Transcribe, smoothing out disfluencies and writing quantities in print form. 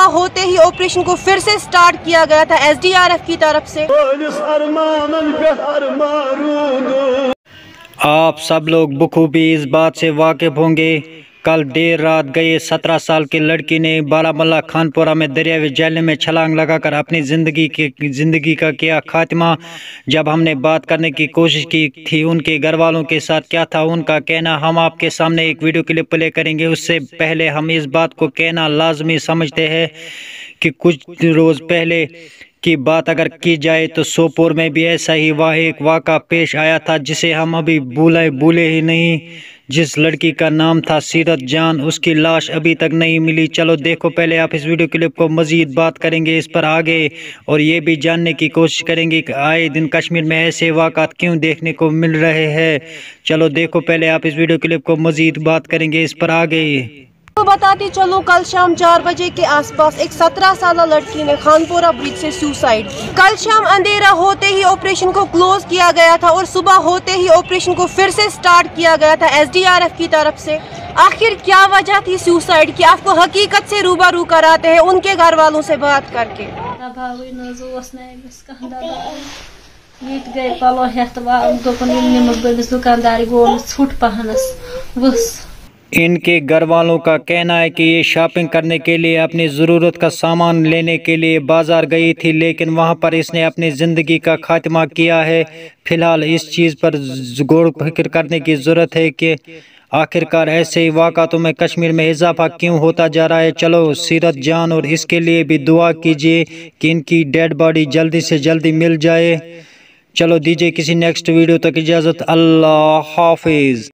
सुबह होते ही ऑपरेशन को फिर से स्टार्ट किया गया था SDRF की तरफ से। आप सब लोग बखूबी इस बात से वाकिफ होंगे, कल देर रात गए 17 साल की लड़की ने बारामूला खानपुरा में दरियावी जेल में छलांग लगाकर अपनी ज़िंदगी का किया खात्मा। जब हमने बात करने की कोशिश की थी उनके घर वालों के साथ, क्या था उनका कहना, हम आपके सामने एक वीडियो क्लिप प्ले करेंगे। उससे पहले हम इस बात को कहना लाजमी समझते हैं कि कुछ रोज़ पहले की बात अगर की जाए तो सोपोर में भी ऐसा ही एक वाक़ा पेश आया था जिसे हम अभी भूले ही नहीं। जिस लड़की का नाम था सीरत जान, उसकी लाश अभी तक नहीं मिली। चलो देखो, पहले आप इस वीडियो क्लिप को मज़ीद बात करेंगे इस पर आगे, और ये भी जानने की कोशिश करेंगे कि आए दिन कश्मीर में ऐसे वाक़ात क्यों देखने को मिल रहे हैं। चलो देखो, पहले आप इस वीडियो क्लिप को मज़ीद बात करेंगे इस पर आगे। तो बताती चलो, कल शाम 4 बजे के आसपास एक 17 साल लड़की ने खानपुरा ब्रिज से सुसाइड की। कल शाम अंधेरा होते ही ऑपरेशन को क्लोज किया गया था और सुबह होते ही ऑपरेशन को फिर से स्टार्ट किया गया था SDRF की तरफ से। आखिर क्या वजह थी सुसाइड की, आपको हकीकत से रूबरू कराते हैं उनके घर वालों से बात करके। इनके घर वालों का कहना है कि ये शॉपिंग करने के लिए अपनी ज़रूरत का सामान लेने के लिए बाज़ार गई थी, लेकिन वहां पर इसने अपनी ज़िंदगी का खात्मा किया है। फ़िलहाल इस चीज़ पर गौर फिक्र करने की ज़रूरत है कि आखिरकार ऐसे ही वाक़ातों में कश्मीर में इजाफा क्यों होता जा रहा है। चलो, सीरत जान और इसके लिए भी दुआ कीजिए कि इनकी डेड बॉडी जल्दी से जल्दी मिल जाए। चलो दीजिए किसी नेक्स्ट वीडियो तक इजाज़त। अल्लाह हाफिज़।